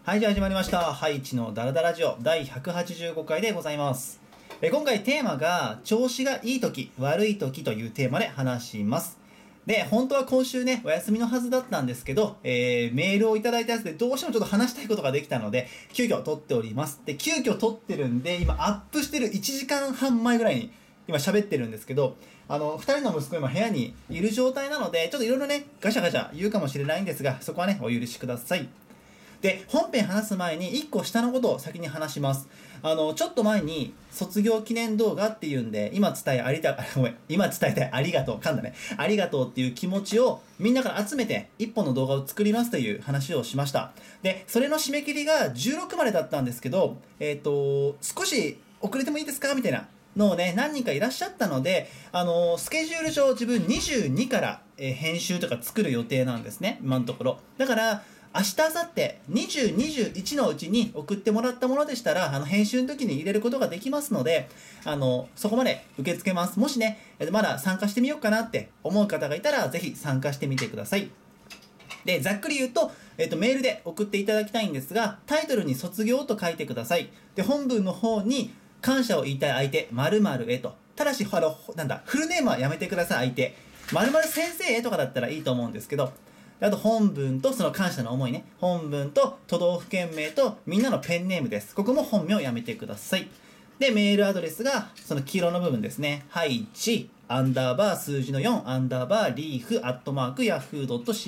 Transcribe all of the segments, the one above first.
はい、じゃあ始まりました。ハイチのダラダラジオ第185回でございます。今回テーマが調子がいい時、悪い時というテーマで話します。で、本当は今週ね、お休みのはずだったんですけど、メールをいただいたやつでどうしてもちょっと話したいことができたので、急遽撮っております。で、急遽撮ってるんで、今アップしてる1時間半前ぐらいに今喋ってるんですけど、2人の息子今部屋にいる状態なので、ちょっといろいろね、ガシャガシャ言うかもしれないんですが、そこはね、お許しください。で、本編話す前に1個下のことを先に話します。ちょっと前に卒業記念動画っていうんで、今伝えたいありがとう、噛んだね。ありがとうっていう気持ちをみんなから集めて1本の動画を作りますという話をしました。で、それの締め切りが16までだったんですけど、少し遅れてもいいですかみたいなのをね、何人かいらっしゃったので、スケジュール上自分22から、編集とか作る予定なんですね、今のところ。だから、明日、明後日、20、21のうちに送ってもらったものでしたら、編集の時に入れることができますので、そこまで受け付けます。もしね、まだ参加してみようかなって思う方がいたら、ぜひ参加してみてください。で、ざっくり言うと、メールで送っていただきたいんですが、タイトルに卒業と書いてください。で、本文の方に、感謝を言いたい相手、〇〇へと。ただし、フルネームはやめてください、相手。〇〇先生へとかだったらいいと思うんですけど、あと本文とその感謝の思いね。本文と都道府県名とみんなのペンネームです。ここも本名をやめてください。で、メールアドレスがその黄色の部分ですね。ハイチアンダーバー数字の4アンダーバーリーフアットマークヤフー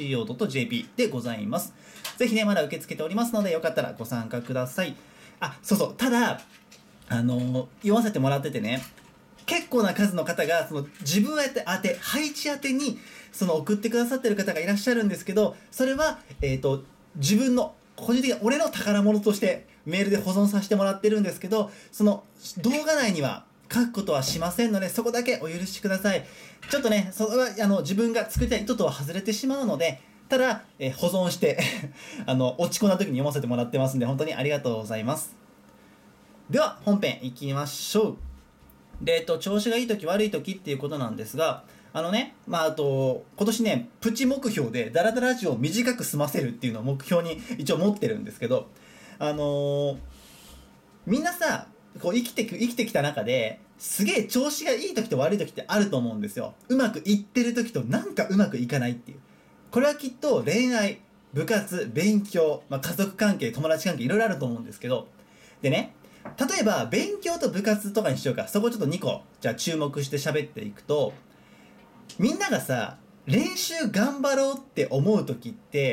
.co.jp でございます。ぜひね、まだ受け付けておりますので、よかったらご参加ください。あ、そうそう。ただ、読ませてもらっててね、結構な数の方がその自分宛て配置宛てにその送ってくださってる方がいらっしゃるんですけど、それは自分の個人的な俺の宝物としてメールで保存させてもらってるんですけど、その動画内には書くことはしませんので、そこだけお許しください。ちょっとね、それは自分が作りたい意図とは外れてしまうので、ただ、保存して落ち込んだ時に読ませてもらってますんで、本当にありがとうございます。では本編いきましょう。で、調子がいい時悪い時っていうことなんですが、今年ね、プチ目標でダラダラジオを短く済ませるっていうのを目標に一応持ってるんですけど、みんなさ、こう生きてきた中で、すげえ調子がいい時と悪い時ってあると思うんですよ。うまくいってる時となんかうまくいかないっていう。これはきっと恋愛、部活、勉強、家族関係、友達関係いろいろあると思うんですけど、でね、例えば勉強と部活とかにしようか。そこちょっと2個じゃあ注目して喋っていくと、みんながさ、練習頑張ろうって思う時って、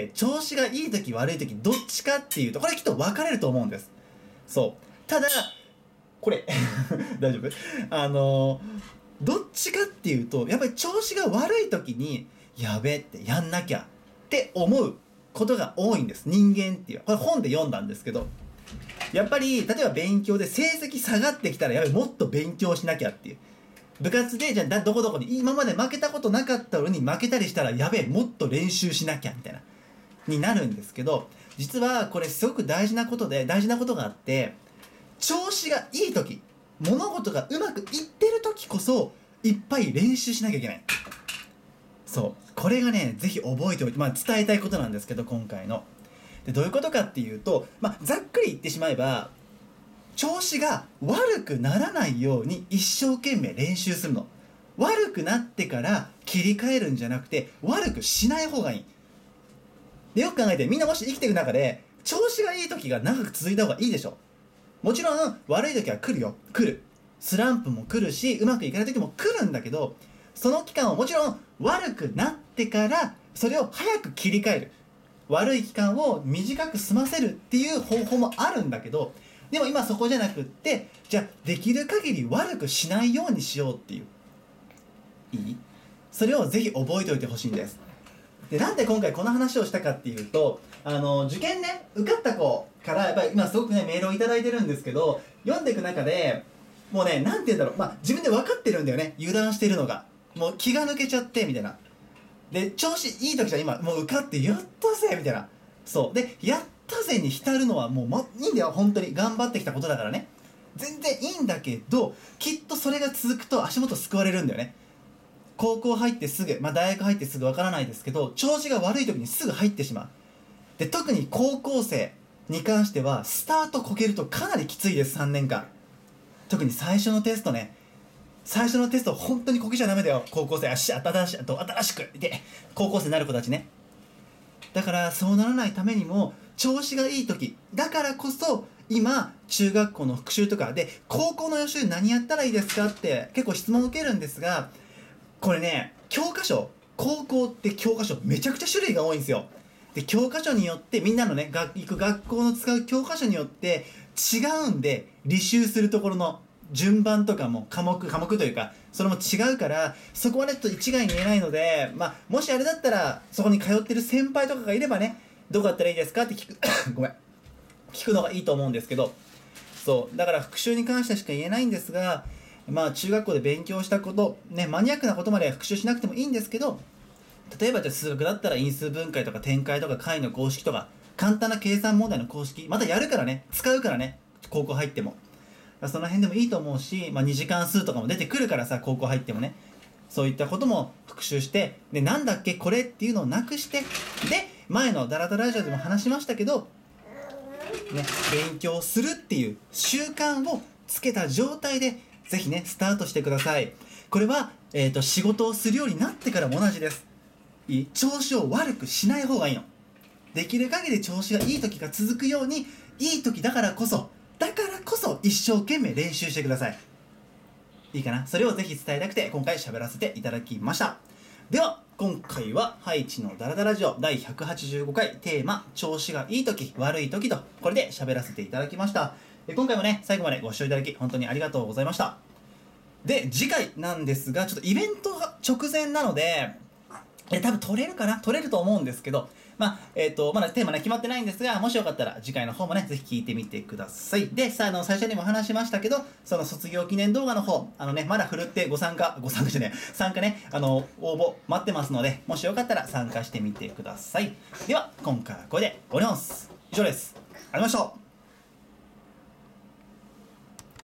調子がいい時悪い時どっちかっていうと、これきっと分かれると思うんです。そう。ただこれ大丈夫？どっちかっていうと、やっぱり調子が悪い時にやべってやんなきゃって思うことが多いんです、人間っていう。これ本で読んだんですけど、やっぱり例えば勉強で成績下がってきたら、やべもっと勉強しなきゃっていう。部活でじゃあどこどこに今まで負けたことなかったのに負けたりしたら、やべもっと練習しなきゃみたいなになるんですけど、実はこれすごく大事なことがあって、調子がいい時、物事がうまくいってる時こそいっぱい練習しなきゃいけない。そうこれがね、ぜひ覚えておいて、伝えたいことなんですけど、今回のでどういうことかっていうと、ざっくり言ってしまえば、調子が悪くならないように一生懸命練習するの。悪くなってから切り替えるんじゃなくて、悪くしない方がいい。で、よく考えて、みんなもし生きていく中で調子がいい時が長く続いた方がいいでしょ。もちろん悪い時は来るよ、来る。スランプも来るし、うまくいかない時も来るんだけど、その期間をもちろん悪くなってからそれを早く切り替える、悪い期間を短く済ませるっていう方法もあるんだけど、でも今そこじゃなくって、じゃあできる限り悪くしないようにしようっていう、いい？それをぜひ覚えておいてほしいんです。で、なんで今回この話をしたかっていうと、受験ね、受かった子からやっぱり今すごくね、メールをいただいてるんですけど、読んでいく中でもうね、なんて言うんだろう、自分で分かってるんだよね、油断してるのが。もう気が抜けちゃってみたいな。で、調子いい時じゃ今もう受かってやったぜみたいな。そうで、やったぜに浸るのはもう、いいんだよ、本当に頑張ってきたことだからね、全然いいんだけど、きっとそれが続くと足元すくわれるんだよね。高校入ってすぐ、大学入ってすぐわからないですけど、調子が悪い時にすぐ入ってしまう。で、特に高校生に関してはスタートこけるとかなりきついです。3年間特に最初のテストね。最初のテスト本当にこけちゃダメだよ。高校生新しくで高校生になる子たちね。だからそうならないためにも調子がいい時だからこそ、今中学校の復習とかで高校の予習何やったらいいですかって結構質問を受けるんですが、これね、教科書、高校って教科書めちゃくちゃ種類が多いんですよ。で教科書によってみんなのね行く学校の使う教科書によって違うんで、履修するところの順番とかも科目というかそれも違うから、そこはねちょっと一概に言えないので、もしあれだったらそこに通ってる先輩とかがいればね、どうやったらいいですかって聞くごめん、聞くのがいいと思うんですけど、そうだから復習に関してしか言えないんですが、中学校で勉強したことね、マニアックなことまで復習しなくてもいいんですけど、例えばじゃあ数学だったら因数分解とか展開とか解の公式とか簡単な計算問題の公式またやるからね、使うからね、高校入ってもその辺でもいいと思うし、2次関数とかも出てくるからさ、高校入ってもね、そういったことも復習して、でなんだっけこれっていうのをなくして、で前のダラダラジオでも話しましたけどね、勉強するっていう習慣をつけた状態でぜひねスタートしてください。これは、仕事をするようになってからも同じです。調子を悪くしない方がいいの。できる限り調子がいい時が続くように、いい時だからこそ一生懸命練習してください。いいかな。それをぜひ伝えたくて今回喋らせていただきました。では今回はハイチのダラダラジオ第185回テーマ、調子がいい時悪い時とこれで喋らせていただきました。今回もね最後までご視聴いただき本当にありがとうございました。で次回なんですが、ちょっとイベントが直前なので多分取れると思うんですけど、まだテーマね決まってないんですが、もしよかったら次回の方もねぜひ聞いてみてください。で最初にも話しましたけど、その卒業記念動画の方まだ振るって参加ね応募待ってますので、もしよかったら参加してみてください。では今回はこれで終わります。以上です。ありがとうございました。